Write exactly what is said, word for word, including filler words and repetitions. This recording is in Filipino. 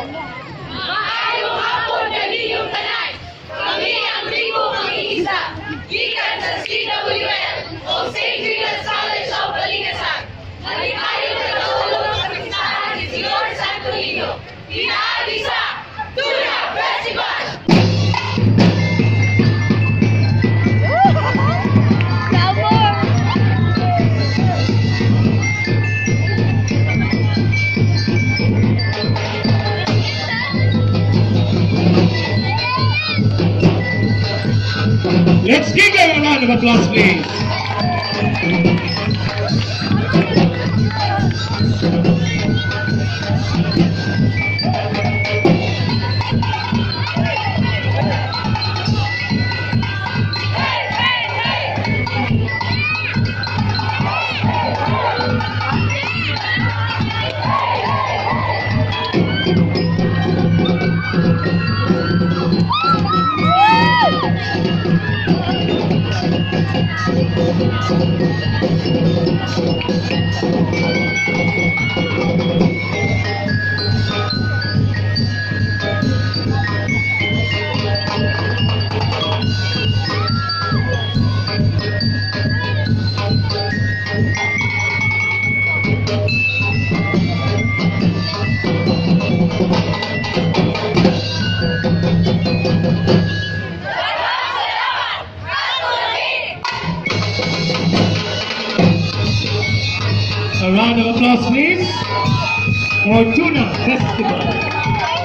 Maayong hapon kaninyong tanan. Kami ang tribong ang iisa. Gikan sa C W L o Saint Julian's College of Balingasan. Nalihayo na kaulong sa kapistahan ni Senyor Santo Niño. Pinaagi sa Tuna Festival! Let's give them a round of applause, please. A round of applause, please, for Tuna Festival.